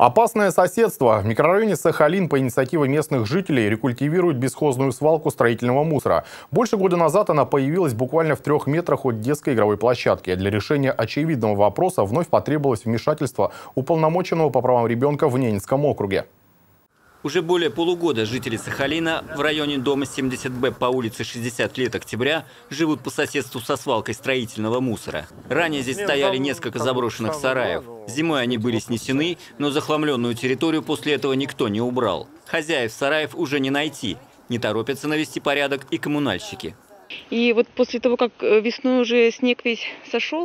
Опасное соседство. В микрорайоне Сахалин по инициативе местных жителей рекультивируют бесхозную свалку строительного мусора. Больше года назад она появилась буквально в 3 метрах от детской игровой площадки. Для решения очевидного вопроса вновь потребовалось вмешательство уполномоченного по правам ребенка в Ненецком округе. Уже более полугода жители Сахалина в районе дома 70Б по улице 60 лет октября живут по соседству со свалкой строительного мусора. Ранее здесь стояли несколько заброшенных сараев. Зимой они были снесены, но захламленную территорию после этого никто не убрал. Хозяев сараев уже не найти. Не торопятся навести порядок и коммунальщики. И вот после того, как весной уже снег весь сошел,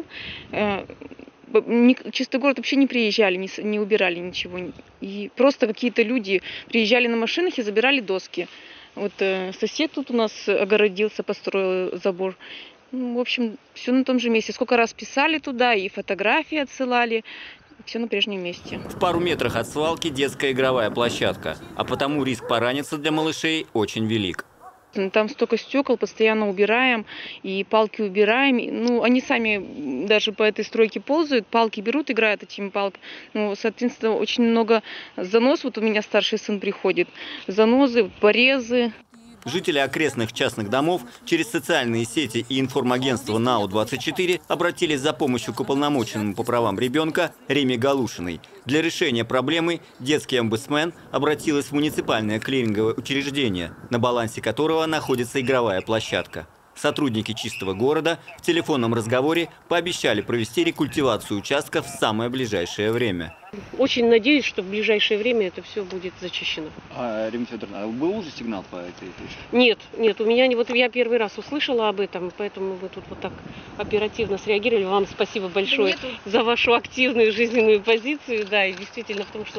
чистый город вообще не приезжали, не убирали ничего. И просто какие-то люди приезжали на машинах и забирали доски. Вот сосед тут у нас огородился, построил забор. Ну, в общем, все на том же месте. Сколько раз писали туда и фотографии отсылали. Все на прежнем месте. В пару метрах от свалки детская игровая площадка. А потому риск пораниться для малышей очень велик. Там столько стекол, постоянно убираем, и палки убираем. Ну, они сами даже по этой стройке ползают, палки берут, играют этими палками. Ну, соответственно, очень много занос. Вот у меня старший сын приходит. Занозы, порезы. Жители окрестных частных домов через социальные сети и информагентство НАУ-24 обратились за помощью к уполномоченному по правам ребенка Реме Галушиной. Для решения проблемы детский омбудсмен обратилась в муниципальное клиринговое учреждение, на балансе которого находится игровая площадка. Сотрудники «Чистого города» в телефонном разговоре пообещали провести рекультивацию участка в самое ближайшее время. Очень надеюсь, что в ближайшее время это все будет зачищено. Римма Федоровна, а был уже сигнал по этой точке? Нет, у меня вот я первый раз услышала об этом, поэтому вы тут вот так оперативно среагировали. Вам спасибо большое за вашу активную жизненную позицию. Да, и действительно в том, что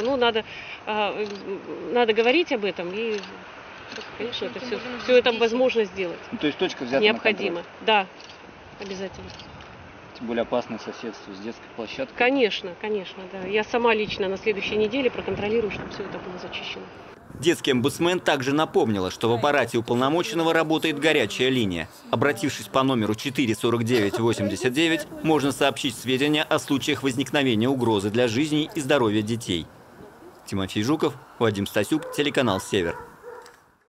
надо говорить об этом и, конечно, это все это возможно сделать. Ну, то есть точка взята необходимо. Да, обязательно. Тем более опасное соседство с детской площадкой. Конечно, да. Я сама лично на следующей неделе проконтролирую, чтобы все это было зачищено. Детский омбудсмен также напомнила, что в аппарате уполномоченного работает горячая линия. Обратившись по номеру 44989, можно сообщить сведения о случаях возникновения угрозы для жизни и здоровья детей. Тимофей Жуков, Вадим Стасюк, телеканал «Север».